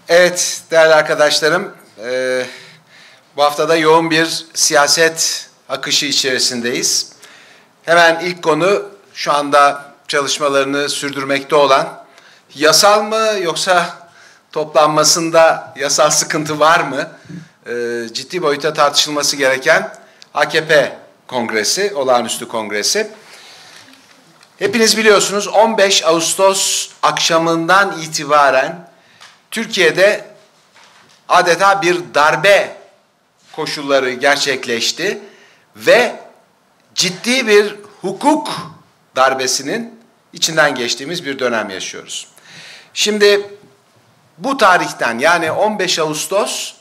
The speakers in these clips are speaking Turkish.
Evet değerli arkadaşlarım, bu haftada yoğun bir siyaset akışı içerisindeyiz. Hemen ilk konu şu anda çalışmalarını sürdürmekte olan yasal mı yoksa toplanmasında yasal sıkıntı var mı? Ciddi boyuta tartışılması gereken AKP Kongresi, Olağanüstü Kongresi. Hepiniz biliyorsunuz 15 Ağustos akşamından itibaren Türkiye'de adeta bir darbe koşulları gerçekleşti ve ciddi bir hukuk darbesinin içinden geçtiğimiz bir dönem yaşıyoruz. Şimdi bu tarihten yani 15 Ağustos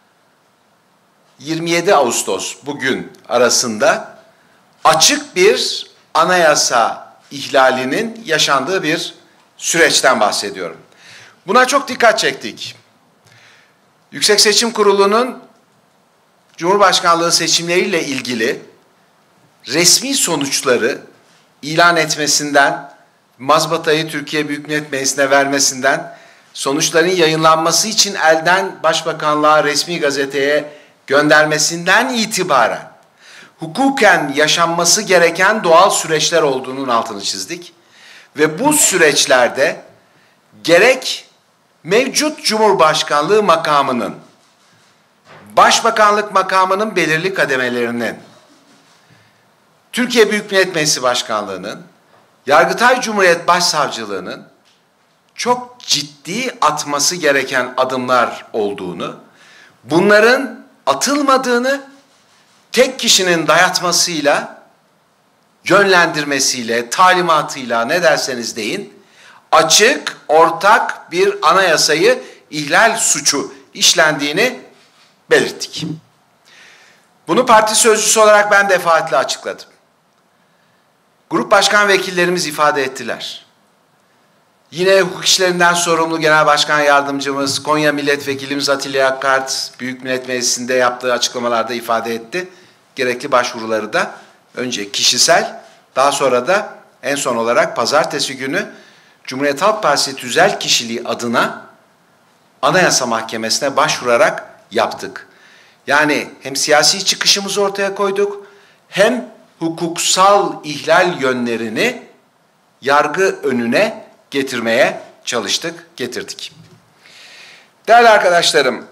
27 Ağustos bugün arasında açık bir anayasa ihlalinin yaşandığı bir süreçten bahsediyorum. Buna çok dikkat çektik. Yüksek Seçim Kurulu'nun Cumhurbaşkanlığı seçimleriyle ilgili resmi sonuçları ilan etmesinden, mazbatayı Türkiye Büyük Millet Meclisi'ne vermesinden, sonuçların yayınlanması için elden Başbakanlığa resmi gazeteye göndermesinden itibaren hukuken yaşanması gereken doğal süreçler olduğunun altını çizdik. Ve bu süreçlerde gerek mevcut Cumhurbaşkanlığı makamının, Başbakanlık makamının belirli kademelerinin, Türkiye Büyük Millet Meclisi Başkanlığı'nın, Yargıtay Cumhuriyet Başsavcılığı'nın çok ciddi atması gereken adımlar olduğunu, bunların atılmadığını tek kişinin dayatmasıyla, yönlendirmesiyle, talimatıyla ne derseniz deyin, açık, ortak bir anayasayı ihlal suçu işlendiğini belirttik. Bunu parti sözcüsü olarak ben defaatle açıkladım. Grup başkan vekillerimiz ifade ettiler. Yine hukuk işlerinden sorumlu Genel Başkan Yardımcımız, Konya Milletvekilimiz Atilla Akkart, Büyük Millet Meclisi'nde yaptığı açıklamalarda ifade etti. Gerekli başvuruları da önce kişisel, daha sonra da en son olarak pazartesi günü Cumhuriyet Halk Partisi tüzel kişiliği adına Anayasa Mahkemesi'ne başvurarak yaptık. Yani hem siyasi çıkışımızı ortaya koyduk, hem hukuksal ihlal yönlerini yargı önüne getirmeye çalıştık, getirdik. Değerli arkadaşlarım,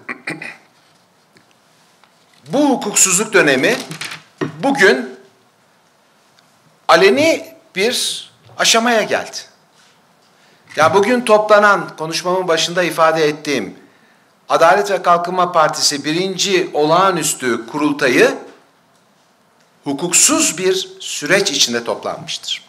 bu hukuksuzluk dönemi bugün aleni bir aşamaya geldi. Ya bugün toplanan, konuşmamın başında ifade ettiğim Adalet ve Kalkınma Partisi 1. Olağanüstü Kurultayı hukuksuz bir süreç içinde toplanmıştır.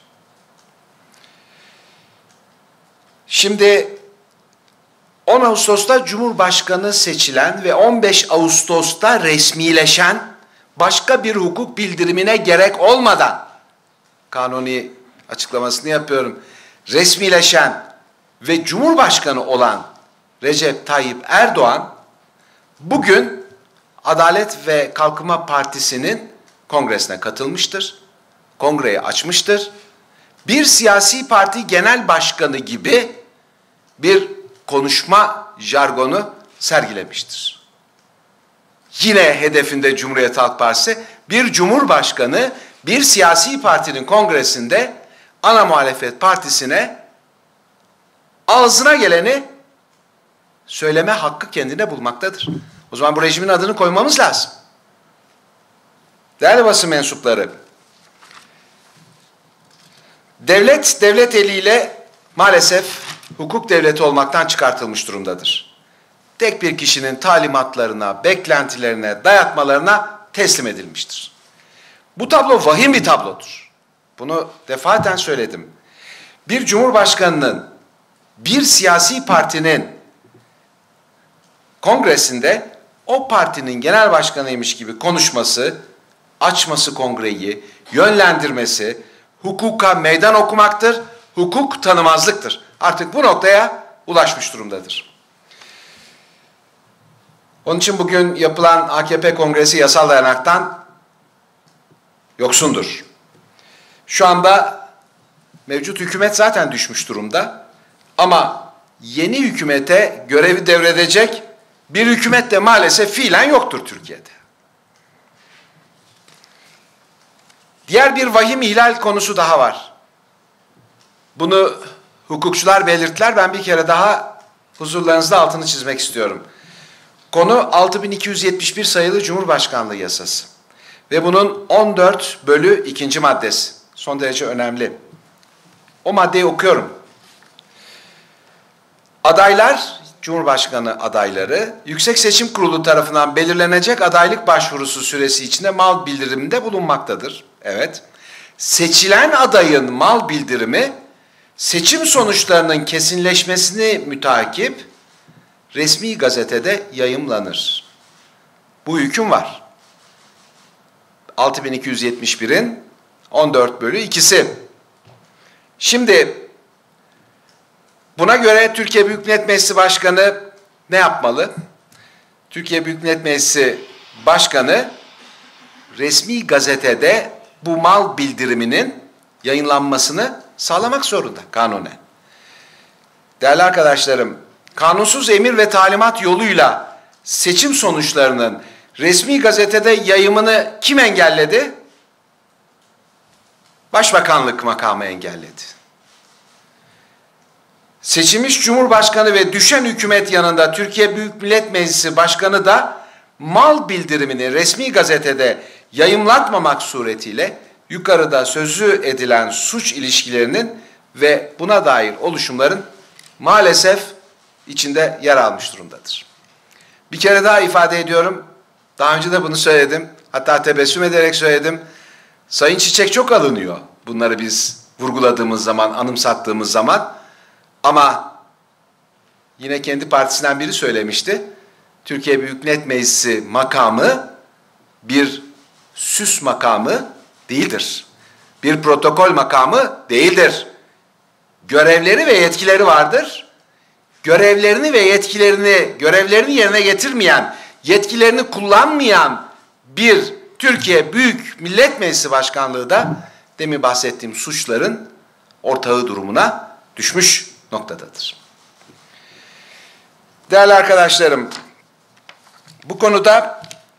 Şimdi 10 Ağustos'ta Cumhurbaşkanı seçilen ve 15 Ağustos'ta resmileşen başka bir hukuk bildirimine gerek olmadan, kanuni açıklamasını yapıyorum, resmileşen ve Cumhurbaşkanı olan Recep Tayyip Erdoğan bugün Adalet ve Kalkınma Partisi'nin kongresine katılmıştır. Kongreyi açmıştır. Bir siyasi parti genel başkanı gibi bir konuşma jargonu sergilemiştir. Yine hedefinde Cumhuriyet Halk Partisi bir cumhurbaşkanı bir siyasi partinin kongresinde ana muhalefet partisine ağzına geleni söyleme hakkı kendine bulmaktadır. O zaman bu rejimin adını koymamız lazım. Değerli basın mensupları, devlet eliyle maalesef hukuk devleti olmaktan çıkartılmış durumdadır. Tek bir kişinin talimatlarına, beklentilerine, dayatmalarına teslim edilmiştir. Bu tablo vahim bir tablodur. Bunu defaten söyledim. Bir cumhurbaşkanının, bir siyasi partinin kongresinde o partinin genel başkanıymış gibi konuşması, açması kongreyi, yönlendirmesi, hukuka meydan okumaktır, hukuk tanımazlıktır. Artık bu noktaya ulaşmış durumdadır. Onun için bugün yapılan AKP kongresi yasal dayanaktan yoksundur. Şu anda mevcut hükümet zaten düşmüş durumda ama yeni hükümete görevi devredecek bir hükümet de maalesef fiilen yoktur Türkiye'de. Diğer bir vahim ihlal konusu daha var. Bunu hukukçular belirttiler. Ben bir kere daha huzurlarınızda altını çizmek istiyorum. Konu 6271 sayılı Cumhurbaşkanlığı Yasası. Ve bunun 14/2. maddesi. Son derece önemli. O maddeyi okuyorum. Adaylar, Cumhurbaşkanı adayları, Yüksek Seçim Kurulu tarafından belirlenecek adaylık başvurusu süresi içinde mal bildiriminde bulunmaktadır. Evet. Seçilen adayın mal bildirimi, seçim sonuçlarının kesinleşmesini mütakip resmi gazetede yayımlanır. Bu hüküm var. 6271'in 14/2'si. Şimdi buna göre Türkiye Büyük Millet Meclisi Başkanı ne yapmalı? Türkiye Büyük Millet Meclisi Başkanı resmi gazetede bu mal bildiriminin yayınlanmasını sağlamak zorunda kanunen. Değerli arkadaşlarım, kanunsuz emir ve talimat yoluyla seçim sonuçlarının resmi gazetede yayımını kim engelledi? Başbakanlık makamı engelledi. Seçilmiş Cumhurbaşkanı ve düşen hükümet yanında Türkiye Büyük Millet Meclisi Başkanı da mal bildirimini resmi gazetede yayımlatmamak suretiyle yukarıda sözü edilen suç ilişkilerinin ve buna dair oluşumların maalesef içinde yer almış durumdadır. Bir kere daha ifade ediyorum. Daha önce de bunu söyledim. Hatta tebessüm ederek söyledim. Sayın Çiçek çok alınıyor. Bunları biz vurguladığımız zaman, anımsattığımız zaman. Ama yine kendi partisinden biri söylemişti. Türkiye Büyük Millet Meclisi makamı bir süs makamı değildir. Bir protokol makamı değildir. Görevleri ve yetkileri vardır. Görevlerini ve görevlerini yerine getirmeyen, yetkilerini kullanmayan bir Türkiye Büyük Millet Meclisi Başkanlığı da demin bahsettiğim suçların ortağı durumuna düşmüş noktadadır. Değerli arkadaşlarım, bu konuda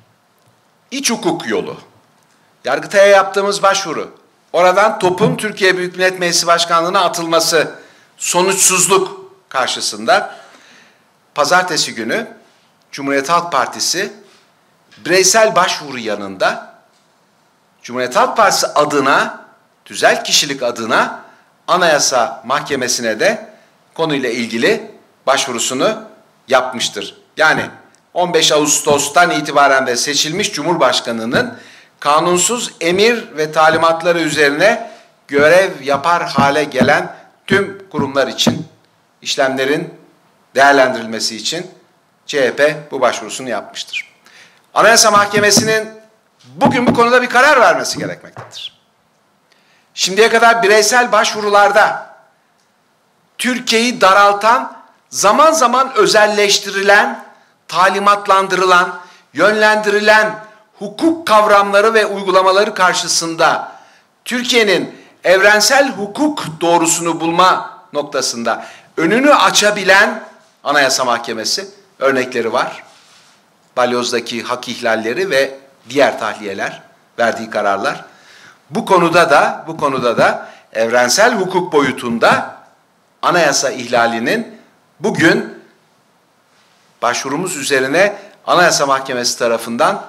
iç hukuk yolu, Yargıtay'a yaptığımız başvuru, oradan topun Türkiye Büyük Millet Meclisi Başkanlığı'na atılması, sonuçsuzluk karşısında pazartesi günü Cumhuriyet Halk Partisi bireysel başvuru yanında Cumhuriyet Halk Partisi adına, tüzel kişilik adına Anayasa Mahkemesi'ne de konuyla ilgili başvurusunu yapmıştır. Yani 15 Ağustos'tan itibaren de seçilmiş Cumhurbaşkanı'nın kanunsuz emir ve talimatları üzerine görev yapar hale gelen tüm kurumlar için işlemlerin değerlendirilmesi için CHP bu başvurusunu yapmıştır. Anayasa Mahkemesi'nin bugün bu konuda bir karar vermesi gerekmektedir. Şimdiye kadar bireysel başvurularda Türkiye'yi daraltan, zaman zaman özelleştirilen, talimatlandırılan, yönlendirilen hukuk kavramları ve uygulamaları karşısında Türkiye'nin evrensel hukuk doğrusunu bulma noktasında önünü açabilen Anayasa Mahkemesi örnekleri var. Balyoz'daki hak ihlalleri ve diğer tahliyeler, verdiği kararlar. Bu konuda da evrensel hukuk boyutunda anayasa ihlalinin bugün başvurumuz üzerine Anayasa Mahkemesi tarafından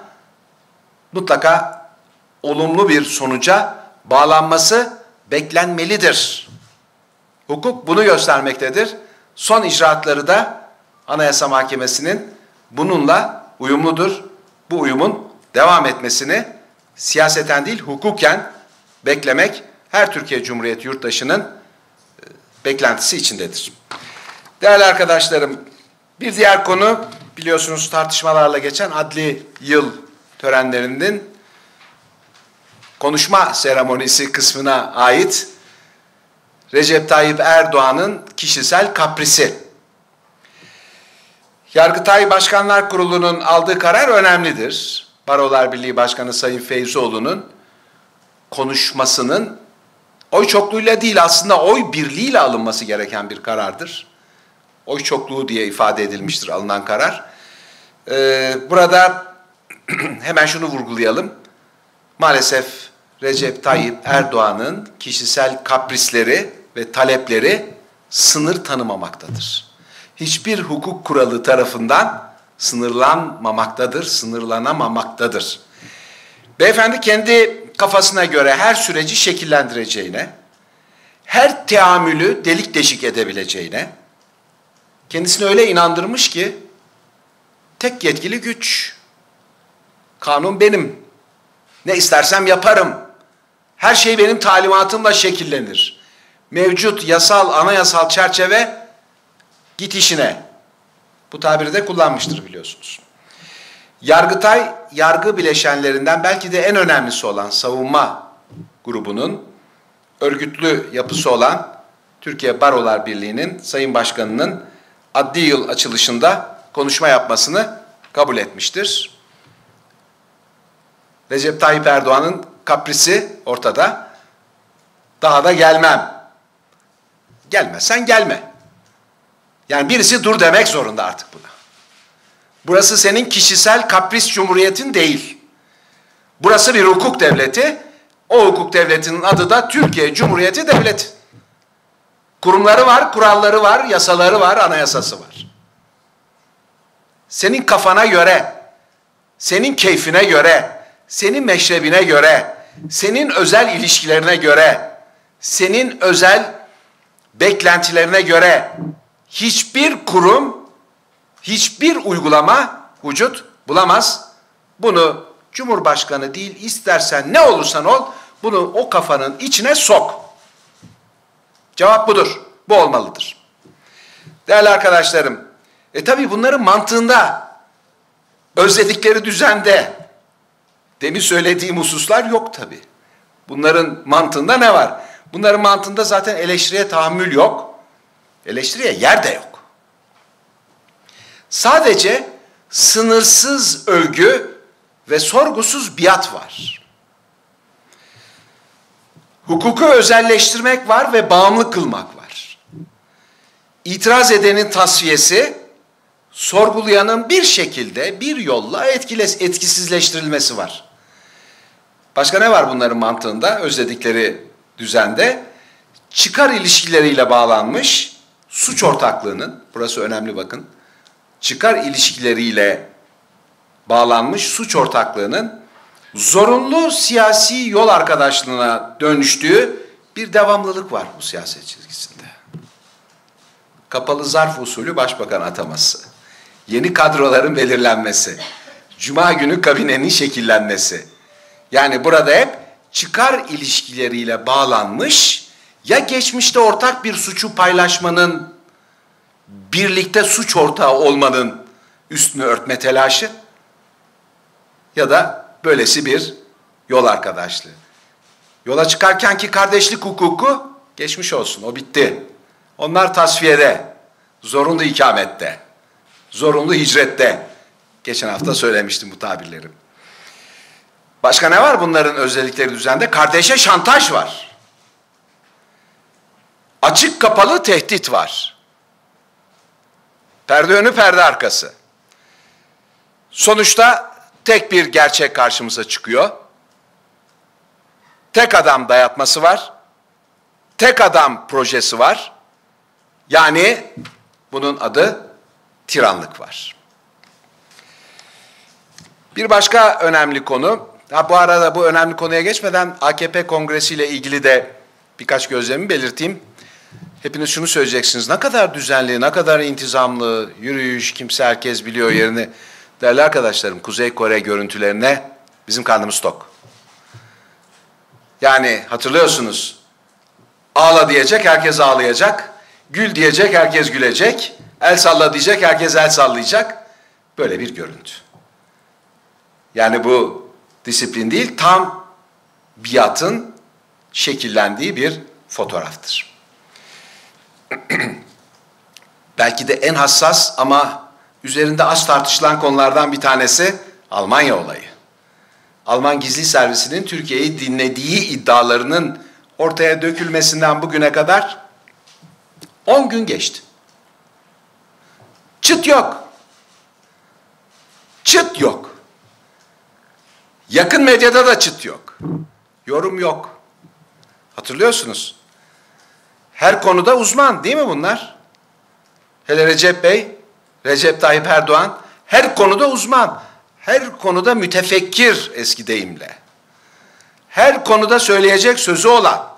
mutlaka olumlu bir sonuca bağlanması beklenmelidir. Hukuk bunu göstermektedir. Son icraatları da Anayasa Mahkemesi'nin bununla uyumludur. Bu uyumun devam etmesini siyaseten değil hukuken beklemek her Türkiye Cumhuriyeti yurttaşının beklentisi içindedir. Değerli arkadaşlarım, bir diğer konu biliyorsunuz tartışmalarla geçen adli yıl törenlerinin konuşma seremonisi kısmına ait Recep Tayyip Erdoğan'ın kişisel kaprisi. Yargıtay Başkanlar Kurulu'nun aldığı karar önemlidir. Barolar Birliği Başkanı Sayın Feyzoğlu'nun konuşmasının oy çokluğuyla değil aslında oy birliğiyle alınması gereken bir karardır. oy çokluğu diye ifade edilmiştir alınan karar. Burada hemen şunu vurgulayalım. Maalesef Recep Tayyip Erdoğan'ın kişisel kaprisleri ve talepleri sınır tanımamaktadır. Hiçbir hukuk kuralı tarafından sınırlanmamaktadır, sınırlanamamaktadır. Beyefendi kendi kafasına göre her süreci şekillendireceğine, her teamülü delik deşik edebileceğine, kendisini öyle inandırmış ki, tek yetkili güç, kanun benim, ne istersem yaparım, her şey benim talimatımla şekillenir. Mevcut yasal, anayasal çerçeve, git işine. Bu tabiri de kullanmıştır biliyorsunuz. Yargıtay, yargı bileşenlerinden belki de en önemlisi olan savunma grubunun örgütlü yapısı olan Türkiye Barolar Birliği'nin Sayın Başkanı'nın adli yıl açılışında konuşma yapmasını kabul etmiştir. Recep Tayyip Erdoğan'ın kaprisi ortada. Daha da gelmem. Gelmezsen gelme. Yani birisi dur demek zorunda artık buna. Burası senin kişisel kapris cumhuriyetin değil. Burası bir hukuk devleti. O hukuk devletinin adı da Türkiye Cumhuriyeti Devleti. Kurumları var, kuralları var, yasaları var, anayasası var. Senin kafana göre, senin keyfine göre, senin meşrebine göre, senin özel ilişkilerine göre, senin özel beklentilerine göre hiçbir kurum, hiçbir uygulama vücut bulamaz. Bunu Cumhurbaşkanı değil, istersen ne olursan ol, bunu o kafanın içine sok. Cevap budur. Bu olmalıdır. Değerli arkadaşlarım, tabii bunların mantığında, özledikleri düzende, demin söylediğim hususlar yok tabii. Bunların mantığında ne var? Bunların mantığında zaten eleştiriye tahammül yok. Eleştiriye yer de yok. Sadece sınırsız övgü ve sorgusuz biat var. Hukuku özelleştirmek var ve bağımlı kılmak var. İtiraz edenin tasfiyesi, sorgulayanın bir şekilde, bir yolla etkisizleştirilmesi var. Başka ne var bunların mantığında, özledikleri düzende? Çıkar ilişkileriyle bağlanmış suç ortaklığının, burası önemli bakın, çıkar ilişkileriyle bağlanmış suç ortaklığının zorunlu siyasi yol arkadaşlığına dönüştüğü bir devamlılık var bu siyaset çizgisinde. Kapalı zarf usulü başbakan ataması, yeni kadroların belirlenmesi, cuma günü kabinenin şekillenmesi. Yani burada hep çıkar ilişkileriyle bağlanmış, ya geçmişte ortak bir suçu paylaşmanın, birlikte suç ortağı olmanın üstünü örtme telaşı ya da böylesi bir yol arkadaşlığı. Yola çıkarken ki kardeşlik hukuku geçmiş olsun, o bitti. Onlar tasfiyede, zorunlu ikamette, zorunlu hicrette. Geçen hafta söylemiştim bu tabirleri. Başka ne var bunların özellikleri düzende? Kardeşe şantaj var. Açık kapalı tehdit var. Perde önü perde arkası. Sonuçta tek bir gerçek karşımıza çıkıyor. Tek adam dayatması var. Tek adam projesi var. Yani bunun adı tiranlık var. Bir başka önemli konu, bu arada bu önemli konuya geçmeden AKP kongresiyle ilgili de birkaç gözlemimi belirteyim. Hepiniz şunu söyleyeceksiniz, ne kadar düzenli, ne kadar intizamlı, yürüyüş, kimse herkes biliyor yerini. Değerli arkadaşlarım, Kuzey Kore görüntülerine bizim karnımız tok. Yani hatırlıyorsunuz, ağla diyecek, herkes ağlayacak. Gül diyecek, herkes gülecek. El salla diyecek, herkes el sallayacak. Böyle bir görüntü. Yani bu disiplin değil, tam biatın şekillendiği bir fotoğraftır. Belki de en hassas ama üzerinde az tartışılan konulardan bir tanesi Almanya olayı. Alman gizli servisinin Türkiye'yi dinlediği iddialarının ortaya dökülmesinden bugüne kadar 10 gün geçti. Çıt yok. Çıt yok. Yakın medyada da çıt yok. Yorum yok. Hatırlıyorsunuz. Her konuda uzman değil mi bunlar? Hele Recep Bey, Recep Tayyip Erdoğan her konuda uzman. Her konuda mütefekkir eski deyimle. Her konuda söyleyecek sözü olan.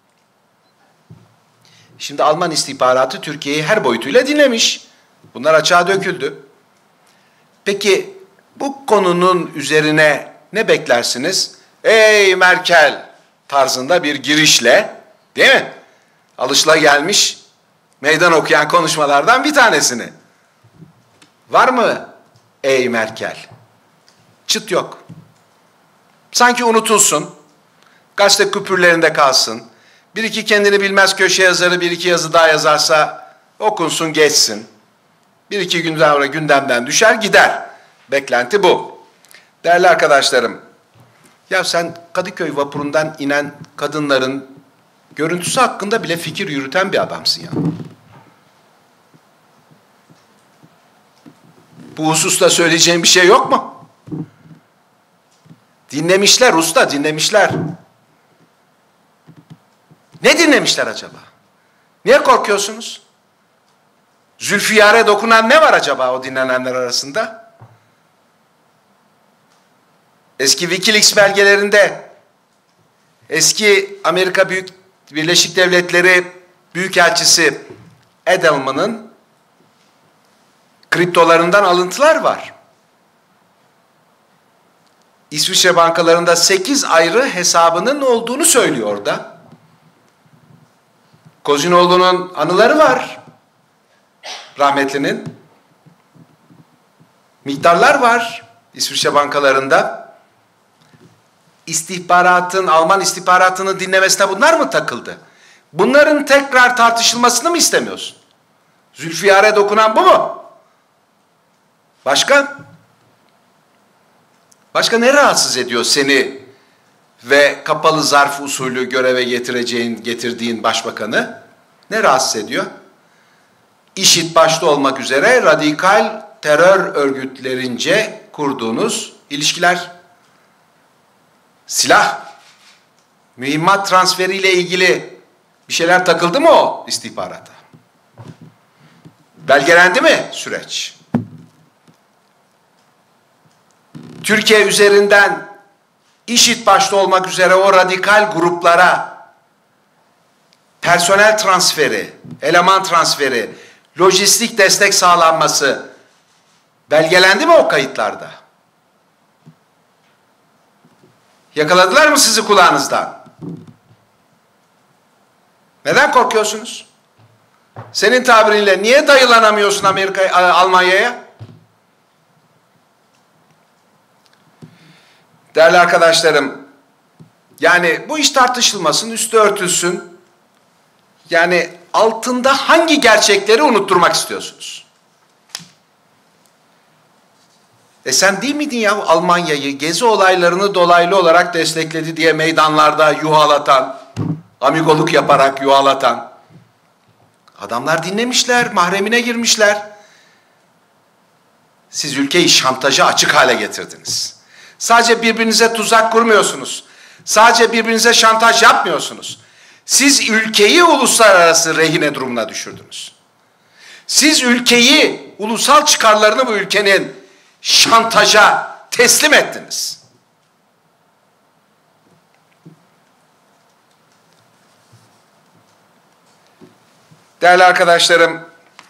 Şimdi Alman istihbaratı Türkiye'yi her boyutuyla dinlemiş. Bunlar açığa döküldü. Peki bu konunun üzerine ne beklersiniz? Ey Merkel tarzında bir girişle, değil mi? Alışılagelmiş meydan okuyan konuşmalardan bir tanesini. Var mı ey Merkel? Çıt yok. Sanki unutulsun, gazete küpürlerinde kalsın, bir iki kendini bilmez köşe yazarı bir iki yazı daha yazarsa okunsun geçsin. Bir iki gün sonra gündemden düşer gider. Beklenti bu. Değerli arkadaşlarım, ya sen Kadıköy vapurundan inen kadınların görüntüsü hakkında bile fikir yürüten bir adamsın ya. Bu hususta söyleyeceğim bir şey yok mu? Dinlemişler usta, dinlemişler. Ne dinlemişler acaba? Niye korkuyorsunuz? Zülfiyar'e dokunan ne var acaba o dinlenenler arasında? Eski Wikileaks belgelerinde eski Amerika Birleşik Devletleri Büyükelçisi Edelman'ın kriptolarından alıntılar var. İsviçre bankalarında 8 ayrı hesabının olduğunu söylüyor orada. Kozinoğlu'nun anıları var. Rahmetlinin. Miktarlar var İsviçre bankalarında. Alman istihbaratını dinlemesine bunlar mı takıldı? Bunların tekrar tartışılmasını mı istemiyorsun? Zülfiyar'e dokunan bu mu? Başka? Başka ne rahatsız ediyor seni ve kapalı zarf usulü göreve getirdiğin başbakanı? Ne rahatsız ediyor? IŞİD başta olmak üzere radikal terör örgütlerince kurduğunuz ilişkiler, silah, mühimmat transferiyle ilgili bir şeyler takıldı mı o istihbarata? Belgelendi mi süreç? Türkiye üzerinden IŞİD başta olmak üzere o radikal gruplara personel transferi, eleman transferi, lojistik destek sağlanması belgelendi mi o kayıtlarda? Yakaladılar mı sizi kulağınızdan? Neden korkuyorsunuz? Senin tabirinle niye dayılanamıyorsun Almanya'ya? Değerli arkadaşlarım, yani bu iş tartışılmasın, üstü örtülsün. Yani altında hangi gerçekleri unutturmak istiyorsunuz? Sen değil miydin ya Almanya'yı gezi olaylarını dolaylı olarak destekledi diye meydanlarda yuhalatan, amigoluk yaparak yuhalatan? Adamlar dinlemişler, mahremine girmişler. Siz ülkeyi şantaja açık hale getirdiniz. Sadece birbirinize tuzak kurmuyorsunuz. Sadece birbirinize şantaj yapmıyorsunuz. Siz ülkeyi uluslararası rehine durumuna düşürdünüz. Siz ülkeyi, ulusal çıkarlarını bu ülkenin şantaja teslim ettiniz. Değerli arkadaşlarım,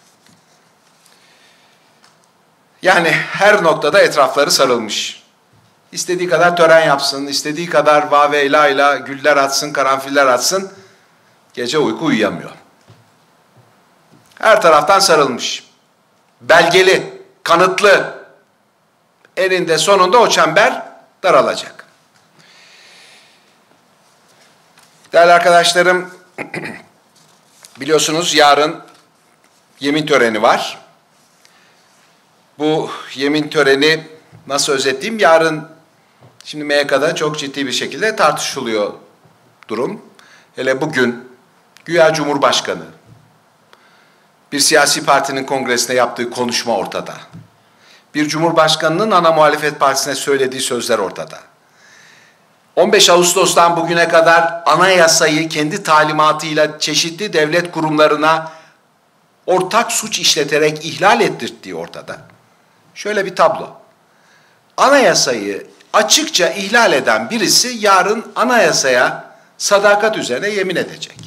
yani her noktada etrafları sarılmış. İstediği kadar tören yapsın, istediği kadar vaveyla'yla güller atsın, karanfiller atsın, gece uyku uyuyamıyor. Her taraftan sarılmış. Belgeli, kanıtlı. Eninde sonunda o çember daralacak. Değerli arkadaşlarım, biliyorsunuz yarın yemin töreni var. Bu yemin töreni nasıl özetleyeyim? Yarın şimdi MYK'da çok ciddi bir şekilde tartışılıyor durum. Hele bugün güya Cumhurbaşkanı Bir siyasi partinin kongresinde yaptığı konuşma ortada. Bir cumhurbaşkanının ana muhalefet partisine söylediği sözler ortada. 15 Ağustos'tan bugüne kadar anayasayı kendi talimatıyla çeşitli devlet kurumlarına ortak suç işleterek ihlal ettirdiği ortada. Şöyle bir tablo. Anayasayı açıkça ihlal eden birisi yarın anayasaya sadakat üzerine yemin edecek.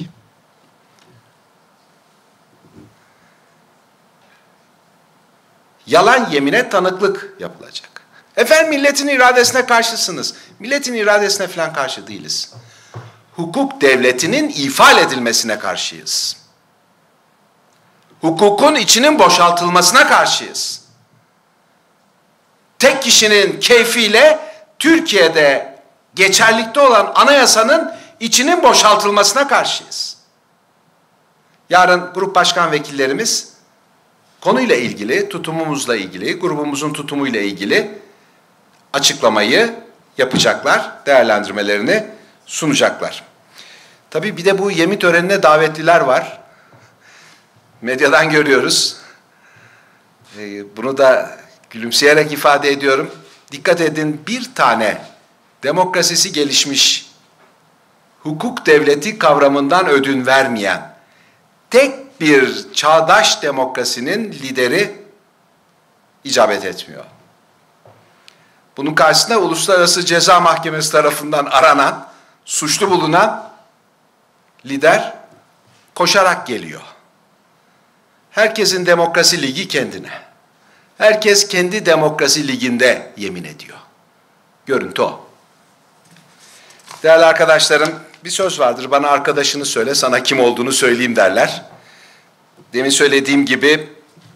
Yalan yemine tanıklık yapılacak. Efendim milletin iradesine karşısınız. Milletin iradesine falan karşı değiliz. Hukuk devletinin ifade edilmesine karşıyız. Hukukun içinin boşaltılmasına karşıyız. Tek kişinin keyfiyle Türkiye'de geçerlikte olan anayasanın içinin boşaltılmasına karşıyız. Yarın grup başkan vekillerimiz konuyla ilgili, tutumumuzla ilgili, grubumuzun tutumuyla ilgili açıklamayı yapacaklar, değerlendirmelerini sunacaklar. Tabii bir de bu yemin törenine davetliler var. Medyadan görüyoruz. Bunu da gülümseyerek ifade ediyorum. Dikkat edin, bir tane demokrasisi gelişmiş, hukuk devleti kavramından ödün vermeyen tek bir çağdaş demokrasinin lideri icabet etmiyor. Bunun karşısında Uluslararası Ceza Mahkemesi tarafından aranan, suçlu bulunan lider koşarak geliyor. Herkesin demokrasi ligi kendine. Herkes kendi demokrasi liginde yemin ediyor. Görüntü o. Değerli arkadaşlarım, bir söz vardır, bana arkadaşını söyle, sana kim olduğunu söyleyeyim derler. Demin söylediğim gibi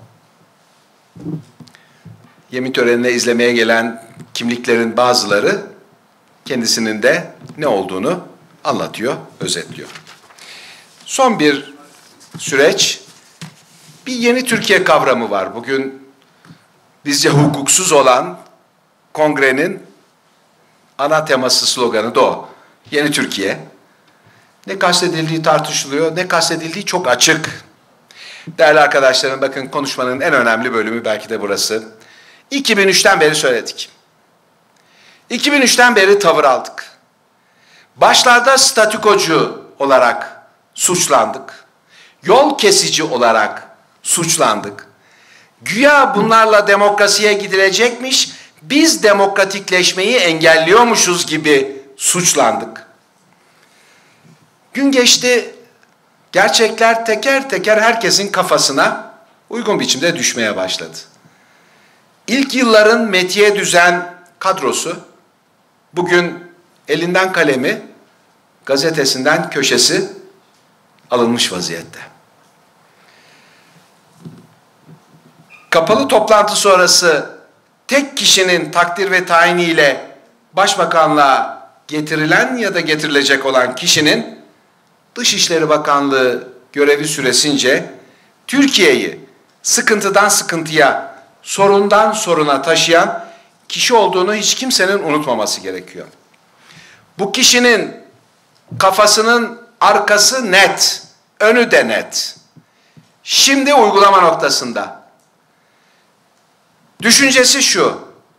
yemin törenine izlemeye gelen kimliklerin bazıları kendisinin de ne olduğunu anlatıyor, özetliyor. Son bir süreç, bir yeni Türkiye kavramı var. Bugün bizce hukuksuz olan kongrenin ana teması, sloganı da o. Yeni Türkiye. Ne kastedildiği tartışılıyor, ne kastedildiği çok açık. Değerli arkadaşlarım, bakın konuşmanın en önemli bölümü belki de burası. 2003'ten beri söyledik. 2003'ten beri tavır aldık. Başlarda statükocu olarak suçlandık. Yol kesici olarak suçlandık. Güya bunlarla demokrasiye gidilecekmiş, biz demokratikleşmeyi engelliyormuşuz gibi suçlandık. Gün geçti, gerçekler teker teker herkesin kafasına uygun biçimde düşmeye başladı. İlk yılların metiye düzen kadrosu bugün elinden kalemi, gazetesinden köşesi alınmış vaziyette. Kapalı toplantı sonrası tek kişinin takdir ve tayiniyle başbakanlığa getirilen ya da getirilecek olan kişinin Dışişleri Bakanlığı görevi süresince Türkiye'yi sıkıntıdan sıkıntıya, sorundan soruna taşıyan kişi olduğunu hiç kimsenin unutmaması gerekiyor. Bu kişinin kafasının arkası net, önü de net. Şimdi uygulama noktasında. Düşüncesi şu: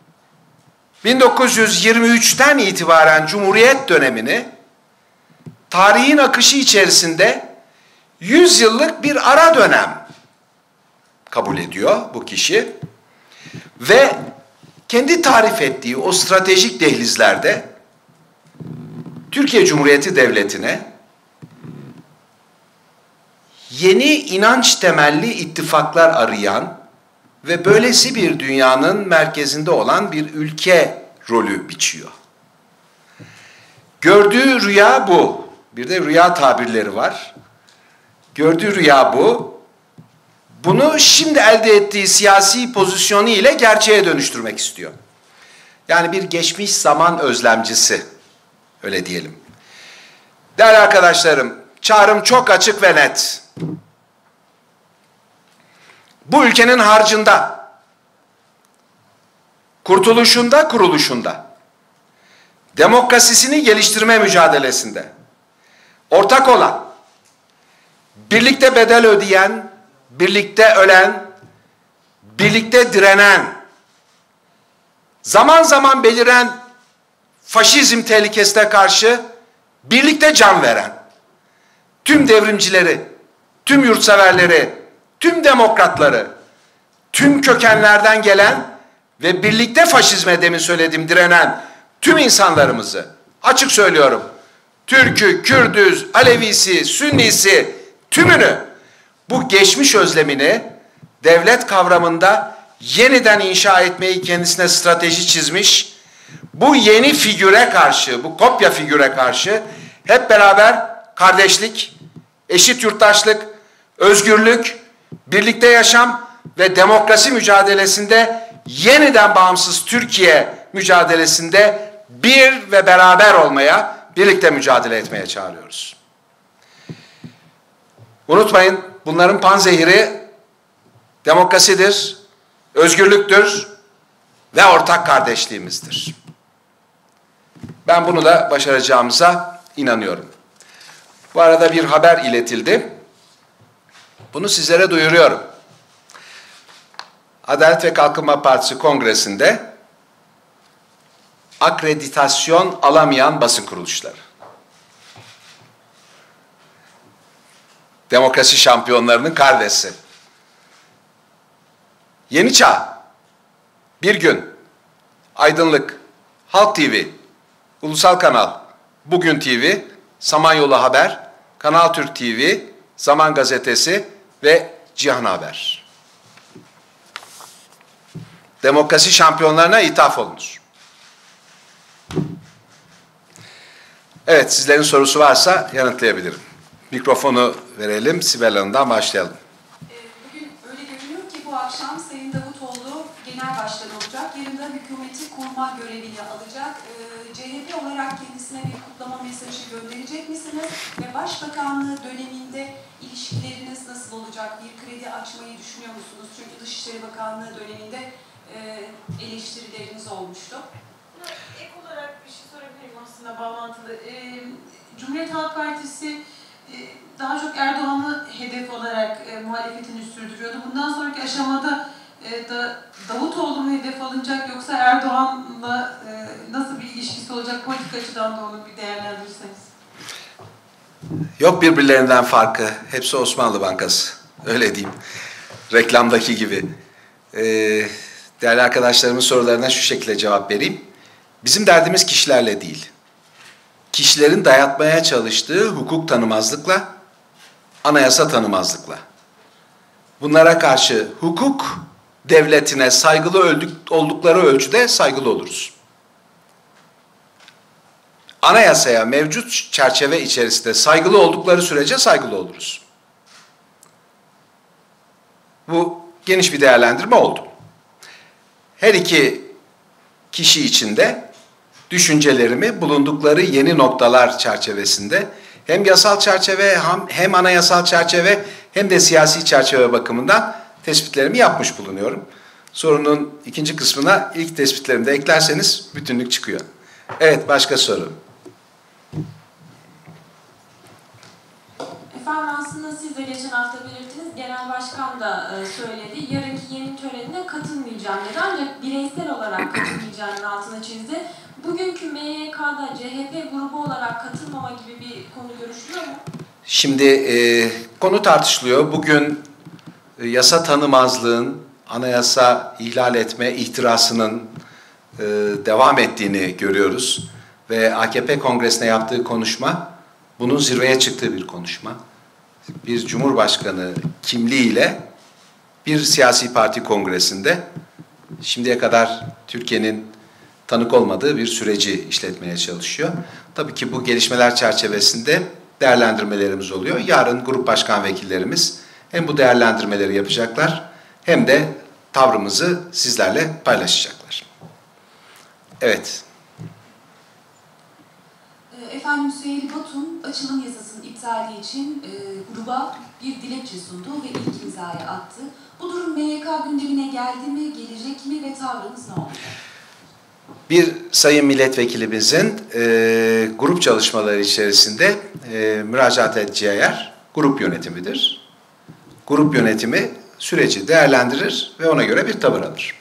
1923'ten itibaren Cumhuriyet dönemini tarihin akışı içerisinde 100 yıllık bir ara dönem kabul ediyor bu kişi ve kendi tarif ettiği o stratejik dehlizlerde Türkiye Cumhuriyeti Devleti'ne yeni inanç temelli ittifaklar arayan ve böylesi bir dünyanın merkezinde olan bir ülke rolü biçiyor. Gördüğü rüya bu. Bir de rüya tabirleri var. Gördüğü rüya bu. Bunu şimdi elde ettiği siyasi pozisyonu ile gerçeğe dönüştürmek istiyor. Yani bir geçmiş zaman özlemcisi, öyle diyelim. Değerli arkadaşlarım, çağrım çok açık ve net. Bu ülkenin harcında, kurtuluşunda, kuruluşunda, demokrasisini geliştirme mücadelesinde ortak olan, birlikte bedel ödeyen, birlikte ölen, birlikte direnen, zaman zaman beliren faşizm tehlikesine karşı birlikte can veren, tüm devrimcileri, tüm yurtseverleri, tüm demokratları, tüm kökenlerden gelen ve birlikte faşizme demin söylediğim direnen tüm insanlarımızı, açık söylüyorum, Türk'ü, Kürd'ü, Alevisi, Sünnisi, tümünü bu geçmiş özlemini devlet kavramında yeniden inşa etmeyi kendisine strateji çizmiş, bu yeni figüre karşı, bu kopya figüre karşı hep beraber kardeşlik, eşit yurttaşlık, özgürlük, birlikte yaşam ve demokrasi mücadelesinde, yeniden bağımsız Türkiye mücadelesinde bir ve beraber olmaya, birlikte mücadele etmeye çağırıyoruz. Unutmayın, bunların panzehiri demokrasidir, özgürlüktür ve ortak kardeşliğimizdir. Ben bunu da başaracağımıza inanıyorum. Bu arada bir haber iletildi. Bunu sizlere duyuruyorum. Adalet ve Kalkınma Partisi Kongresi'nde akreditasyon alamayan basın kuruluşları. Demokrasi şampiyonlarının kardeşi. Yeni Çağ, Bir Gün, Aydınlık, Halk TV, Ulusal Kanal, Bugün TV, Samanyolu Haber, Kanal Türk TV, Zaman Gazetesi ve Cihan Haber. Demokrasi şampiyonlarına ithaf olunur. Evet, sizlerin sorusu varsa yanıtlayabilirim. Mikrofonu verelim, Sibel Hanım'dan başlayalım. Bugün öyle görünüyor ki bu akşam Sayın Davutoğlu genel başkan olacak. Yarın da hükümeti kurma görevini alacak. CHP olarak kendisine bir kutlama mesajı gönderecek misiniz? Ve Başbakanlığı döneminde ilişkileriniz nasıl olacak? Bir kredi açmayı düşünüyor musunuz? Çünkü Dışişleri Bakanlığı döneminde eleştirileriniz olmuştu. Ek olarak bir şey sorabilirim aslında bağlantılı. Cumhuriyet Halk Partisi daha çok Erdoğan'ı hedef olarak muhalefetini sürdürüyordu. Bundan sonraki aşamada da Davutoğlu mu hedef alınacak yoksa Erdoğan'la nasıl bir ilişkisi olacak politik açıdan da onu bir değerlendirirseniz? Yok birbirlerinden farkı. Hepsi Osmanlı Bankası. Öyle diyeyim. Reklamdaki gibi. Değerli arkadaşlarımın sorularına şu şekilde cevap vereyim. Bizim derdimiz kişilerle değil. Kişilerin dayatmaya çalıştığı hukuk tanımazlıkla, anayasa tanımazlıkla. Bunlara karşı hukuk devletine saygılı oldukları ölçüde saygılı oluruz. Anayasaya mevcut çerçeve içerisinde saygılı oldukları sürece saygılı oluruz. Bu geniş bir değerlendirme oldu. Her iki kişi için de düşüncelerimi bulundukları yeni noktalar çerçevesinde hem yasal çerçeve hem anayasal çerçeve hem de siyasi çerçeve bakımından tespitlerimi yapmış bulunuyorum. Sorunun ikinci kısmına ilk tespitlerimi de eklerseniz bütünlük çıkıyor. Evet, başka soru. Efendim aslında siz de geçen hafta belirttiniz, Genel Başkan da söyledi. Yarınki yemin törenine katılmayacağım dedi ancak bireysel olarak katılmayacağının altına çizdi. Bugünkü MYK'da CHP grubu olarak katılmama gibi bir konu görüşülüyor mu? Şimdi konu tartışılıyor. Bugün yasa tanımazlığın, anayasa ihlal etme ihtirasının devam ettiğini görüyoruz. Ve AKP Kongresi'ne yaptığı konuşma, bunun zirveye çıktığı bir konuşma. Bir Cumhurbaşkanı kimliğiyle bir siyasi parti kongresinde şimdiye kadar Türkiye'nin tanık olmadığı bir süreci işletmeye çalışıyor. Tabii ki bu gelişmeler çerçevesinde değerlendirmelerimiz oluyor. Yarın grup başkan vekillerimiz hem bu değerlendirmeleri yapacaklar hem de tavrımızı sizlerle paylaşacaklar. Evet. Efendim Süheyli Batun açılım yasasının iptali için gruba bir dilekçe sundu ve ilk imzayı attı. Bu durum MYK gündemine geldi mi, gelecek mi ve tavrınız ne olacak? Bir sayın milletvekilimizin grup çalışmaları içerisinde müracaat edeceği yer grup yönetimidir. grup yönetimi süreci değerlendirir ve ona göre bir tavır alır.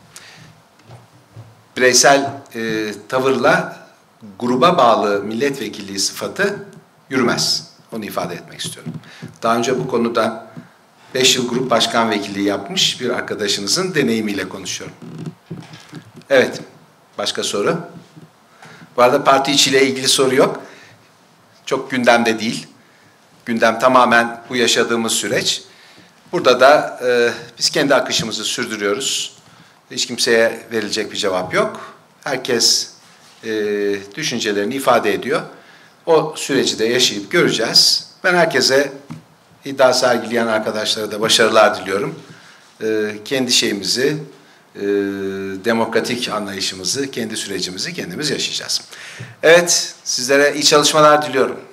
Bireysel tavırla gruba bağlı milletvekilliği sıfatı yürümez. Onu ifade etmek istiyorum. Daha önce bu konuda 5 yıl grup başkan vekilliği yapmış bir arkadaşınızın deneyimiyle konuşuyorum. Evet, başka soru? Bu arada parti içiyle ilgili soru yok. Çok gündemde değil. Gündem tamamen bu yaşadığımız süreç. Burada da biz kendi akışımızı sürdürüyoruz. Hiç kimseye verilecek bir cevap yok. Herkes düşüncelerini ifade ediyor. O süreci de yaşayıp göreceğiz. Ben herkese, iddia sergileyen arkadaşlara da başarılar diliyorum. Kendi şeyimizi, demokratik anlayışımızı, kendi sürecimizi kendimiz yaşayacağız. Evet, sizlere iyi çalışmalar diliyorum.